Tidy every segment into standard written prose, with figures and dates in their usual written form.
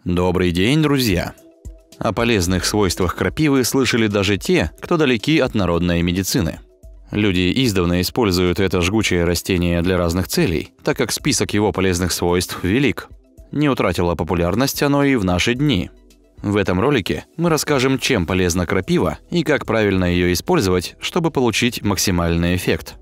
Добрый день, друзья! О полезных свойствах крапивы слышали даже те, кто далеки от народной медицины. Люди издавна используют это жгучее растение для разных целей, так как список его полезных свойств велик. Не утратило популярность оно и в наши дни. В этом ролике мы расскажем, чем полезна крапива и как правильно ее использовать, чтобы получить максимальный эффект.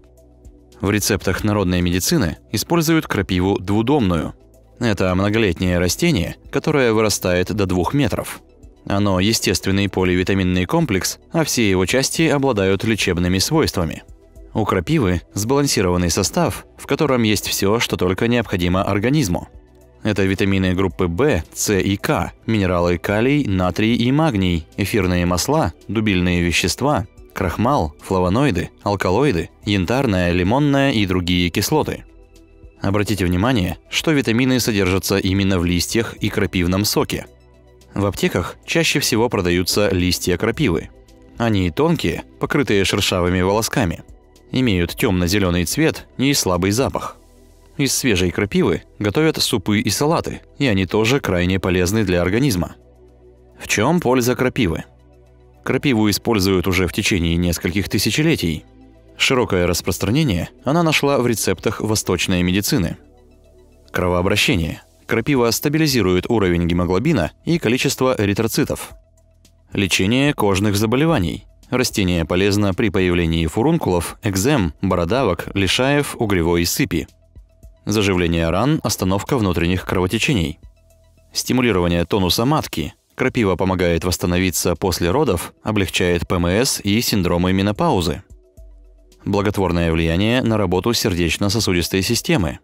В рецептах народной медицины используют крапиву двудомную. Это многолетнее растение, которое вырастает до 2 метров. Оно естественный поливитаминный комплекс, а все его части обладают лечебными свойствами. У крапивы сбалансированный состав, в котором есть все, что только необходимо организму. Это витамины группы В, С и К, минералы калий, натрий и магний, эфирные масла, дубильные вещества, крахмал, флавоноиды, алкалоиды, янтарная, лимонная и другие кислоты. Обратите внимание, что витамины содержатся именно в листьях и крапивном соке. В аптеках чаще всего продаются листья крапивы. Они тонкие, покрытые шершавыми волосками, имеют темно-зеленый цвет и слабый запах. Из свежей крапивы готовят супы и салаты, и они тоже крайне полезны для организма. В чем польза крапивы? Крапиву используют уже в течение нескольких тысячелетий. Широкое распространение она нашла в рецептах восточной медицины. Кровообращение. Крапива стабилизирует уровень гемоглобина и количество эритроцитов. Лечение кожных заболеваний. Растение полезно при появлении фурункулов, экзем, бородавок, лишаев, угревой сыпи. Заживление ран, остановка внутренних кровотечений. Стимулирование тонуса матки. Крапива помогает восстановиться после родов, облегчает ПМС и синдромы менопаузы. Благотворное влияние на работу сердечно-сосудистой системы.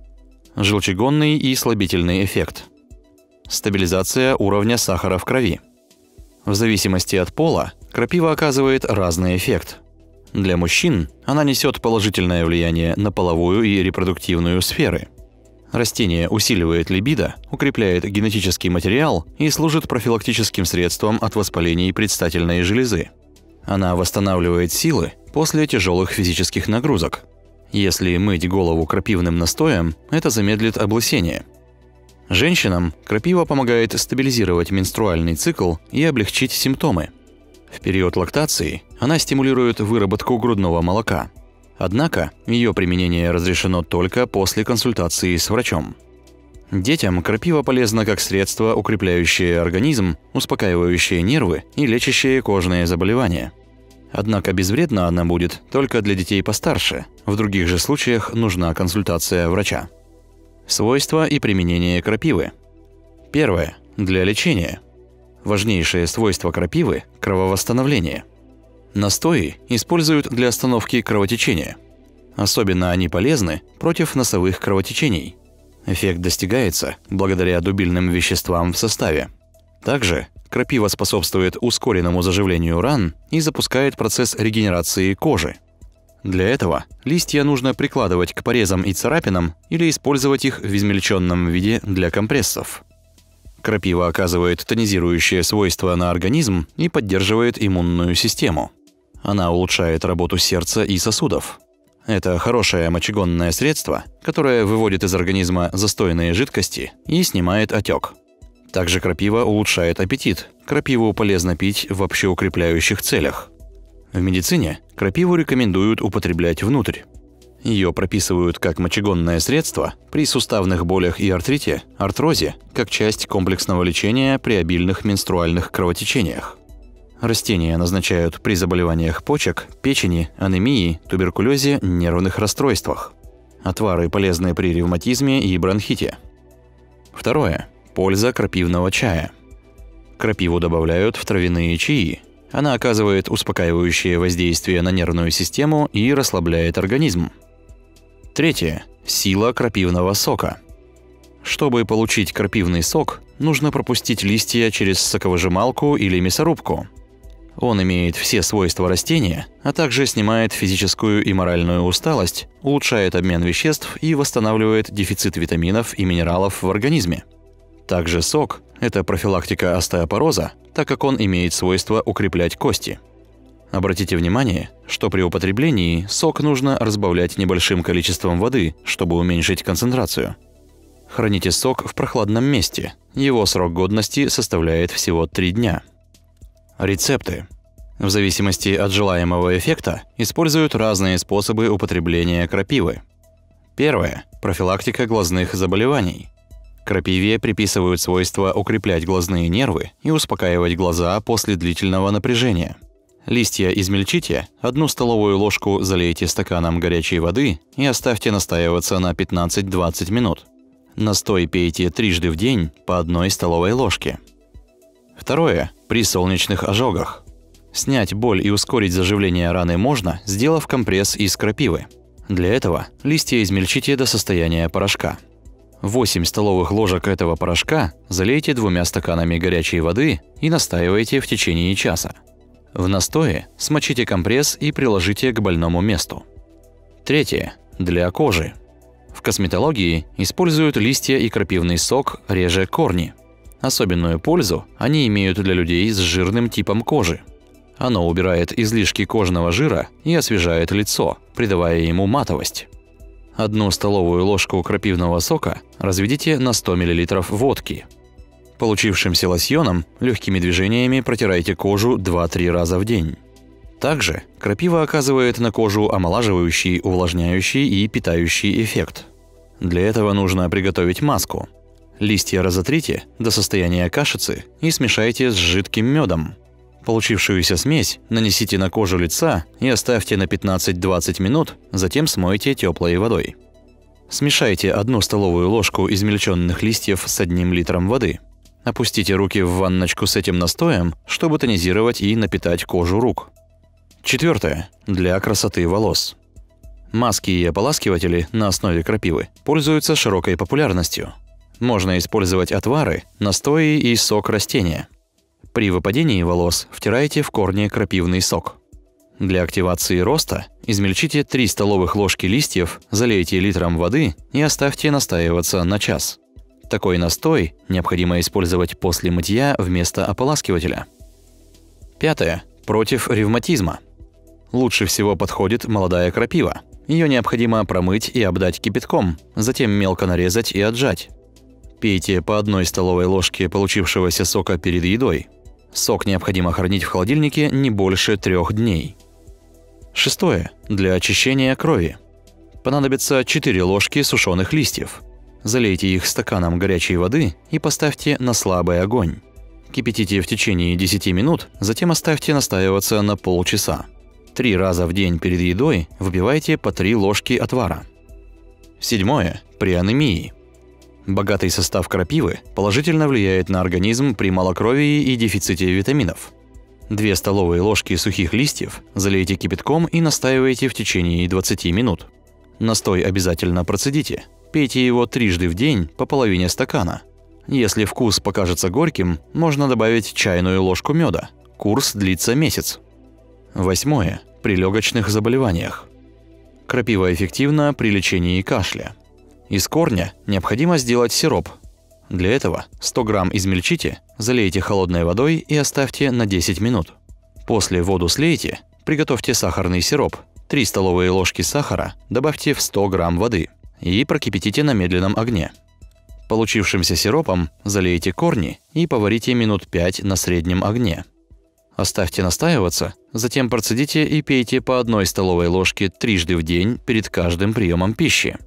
Желчегонный и слабительный эффект. Стабилизация уровня сахара в крови. В зависимости от пола крапива оказывает разный эффект. Для мужчин она несет положительное влияние на половую и репродуктивную сферы. Растение усиливает либидо, укрепляет генетический материал и служит профилактическим средством от воспалений предстательной железы. Она восстанавливает силы после тяжелых физических нагрузок. Если мыть голову крапивным настоем, это замедлит облысение. Женщинам крапива помогает стабилизировать менструальный цикл и облегчить симптомы. В период лактации она стимулирует выработку грудного молока. Однако ее применение разрешено только после консультации с врачом. Детям крапива полезна как средство, укрепляющее организм, успокаивающее нервы и лечащее кожные заболевания. Однако безвредна она будет только для детей постарше, в других же случаях нужна консультация врача. Свойства и применение крапивы. Первое. Для лечения. Важнейшее свойство крапивы – крововосстановление. Настои используют для остановки кровотечения. Особенно они полезны против носовых кровотечений. Эффект достигается благодаря дубильным веществам в составе. Также крапива способствует ускоренному заживлению ран и запускает процесс регенерации кожи. Для этого листья нужно прикладывать к порезам и царапинам или использовать их в измельченном виде для компрессов. Крапива оказывает тонизирующее свойство на организм и поддерживает иммунную систему. Она улучшает работу сердца и сосудов. Это хорошее мочегонное средство, которое выводит из организма застойные жидкости и снимает отек. Также крапива улучшает аппетит. Крапиву полезно пить в общеукрепляющих целях. В медицине крапиву рекомендуют употреблять внутрь. Ее прописывают как мочегонное средство при суставных болях и артрите, артрозе, как часть комплексного лечения при обильных менструальных кровотечениях. Растения назначают при заболеваниях почек, печени, анемии, туберкулезе, нервных расстройствах. Отвары полезны при ревматизме и бронхите. Второе. Польза крапивного чая. Крапиву добавляют в травяные чаи. Она оказывает успокаивающее воздействие на нервную систему и расслабляет организм. Третье. Сила крапивного сока. Чтобы получить крапивный сок, нужно пропустить листья через соковыжималку или мясорубку. Он имеет все свойства растения, а также снимает физическую и моральную усталость, улучшает обмен веществ и восстанавливает дефицит витаминов и минералов в организме. Также сок – это профилактика остеопороза, так как он имеет свойство укреплять кости. Обратите внимание, что при употреблении сок нужно разбавлять небольшим количеством воды, чтобы уменьшить концентрацию. Храните сок в прохладном месте, Его срок годности составляет всего 3 дня. Рецепты. В зависимости от желаемого эффекта используют разные способы употребления крапивы. Первое. Профилактика глазных заболеваний. Крапиве приписывают свойство укреплять глазные нервы и успокаивать глаза после длительного напряжения. Листья измельчите, 1 столовую ложку залейте стаканом горячей воды и оставьте настаиваться на 15-20 минут. Настой пейте трижды в день по 1 столовой ложке. Второе. При солнечных ожогах. Снять боль и ускорить заживление раны можно, сделав компресс из крапивы. Для этого листья измельчите до состояния порошка. 8 столовых ложек этого порошка залейте 2 стаканами горячей воды и настаивайте в течение часа. В настое смочите компресс и приложите к больному месту. Третье. Для кожи. В косметологии используют листья и крапивный сок, реже корни. Особенную пользу они имеют для людей с жирным типом кожи. Оно убирает излишки кожного жира и освежает лицо, придавая ему матовость. 1 столовую ложку крапивного сока разведите на 100 мл водки. Получившимся лосьоном легкими движениями протирайте кожу 2-3 раза в день. Также крапива оказывает на кожу омолаживающий, увлажняющий и питающий эффект. Для этого нужно приготовить маску. Листья разотрите до состояния кашицы и смешайте с жидким медом. Получившуюся смесь нанесите на кожу лица и оставьте на 15-20 минут, затем смойте теплой водой. Смешайте 1 столовую ложку измельченных листьев с 1 литром воды. Опустите руки в ванночку с этим настоем, чтобы тонизировать и напитать кожу рук. Четвертое. Для красоты волос. Маски и ополаскиватели на основе крапивы пользуются широкой популярностью. Можно использовать отвары, настои и сок растения. При выпадении волос втирайте в корни крапивный сок. Для активации роста измельчите 3 столовых ложки листьев, залейте литром воды и оставьте настаиваться на час. Такой настой необходимо использовать после мытья вместо ополаскивателя. Пятое. Против ревматизма. Лучше всего подходит молодая крапива. Ее необходимо промыть и обдать кипятком, затем мелко нарезать и отжать. Пейте по 1 столовой ложке получившегося сока перед едой. Сок необходимо хранить в холодильнике не больше 3 дней. Шестое. Для очищения крови. Понадобится 4 ложки сушеных листьев. Залейте их стаканом горячей воды и поставьте на слабый огонь. Кипятите в течение 10 минут, затем оставьте настаиваться на полчаса. 3 раза в день перед едой выпивайте по 3 ложки отвара. Седьмое. При анемии. Богатый состав крапивы положительно влияет на организм при малокровии и дефиците витаминов. 2 столовые ложки сухих листьев залейте кипятком и настаивайте в течение 20 минут. Настой обязательно процедите. Пейте его трижды в день по половине стакана. Если вкус покажется горьким, можно добавить чайную ложку меда. Курс длится месяц. Восьмое. При легочных заболеваниях. Крапива эффективна при лечении кашля. Из корня необходимо сделать сироп. Для этого 100 грамм измельчите, залейте холодной водой и оставьте на 10 минут. После воду слейте, приготовьте сахарный сироп. 3 столовые ложки сахара добавьте в 100 грамм воды и прокипятите на медленном огне. Получившимся сиропом залейте корни и поварите минут 5 на среднем огне. Оставьте настаиваться, затем процедите и пейте по 1 столовой ложке трижды в день перед каждым приемом пищи.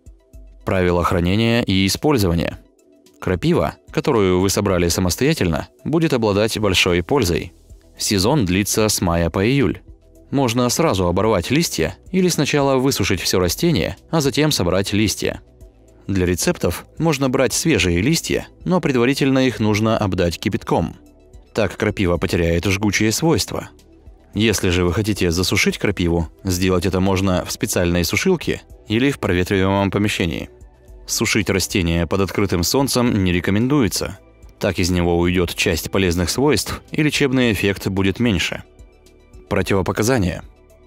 Правила хранения и использования. Крапива, которую вы собрали самостоятельно, будет обладать большой пользой. Сезон длится с мая по июль. Можно сразу оборвать листья или сначала высушить все растение, а затем собрать листья. Для рецептов можно брать свежие листья, но предварительно их нужно обдать кипятком. Так крапива потеряет жгучие свойства. Если же вы хотите засушить крапиву, сделать это можно в специальной сушилке или в проветриваемом помещении. Сушить растение под открытым солнцем не рекомендуется. Так из него уйдет часть полезных свойств и лечебный эффект будет меньше. Противопоказания.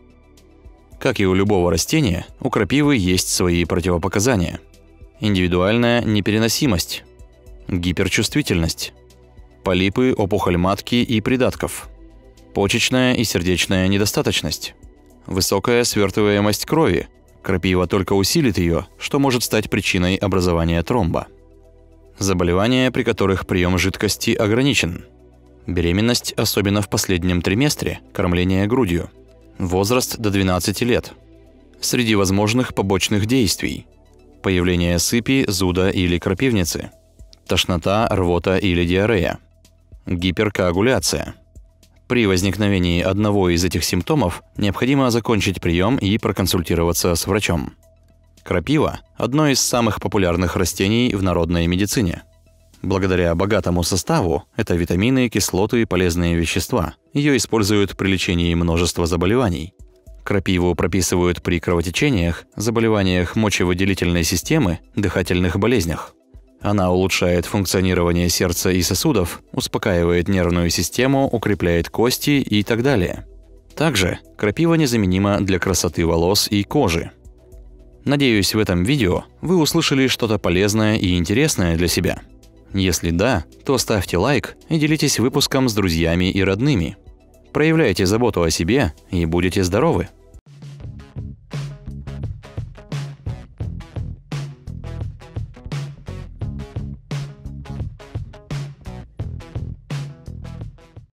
Как и у любого растения, у крапивы есть свои противопоказания. Индивидуальная непереносимость, гиперчувствительность, полипы, опухоль матки и придатков, почечная и сердечная недостаточность, высокая свертываемость крови. Крапива только усилит ее, что может стать причиной образования тромба. Заболевания, при которых прием жидкости ограничен. Беременность, особенно в последнем триместре, кормление грудью. Возраст до 12 лет. Среди возможных побочных действий. Появление сыпи, зуда или крапивницы. Тошнота, рвота или диарея. Гиперкоагуляция. При возникновении одного из этих симптомов необходимо закончить прием и проконсультироваться с врачом. Крапива – одно из самых популярных растений в народной медицине. Благодаря богатому составу – это витамины, кислоты и полезные вещества. Ее используют при лечении множества заболеваний. Крапиву прописывают при кровотечениях, заболеваниях мочевыделительной системы, дыхательных болезнях. Она улучшает функционирование сердца и сосудов, успокаивает нервную систему, укрепляет кости и так далее. Также крапива незаменима для красоты волос и кожи. Надеюсь, в этом видео вы услышали что-то полезное и интересное для себя. Если да, то ставьте лайк и делитесь выпуском с друзьями и родными. Проявляйте заботу о себе и будете здоровы!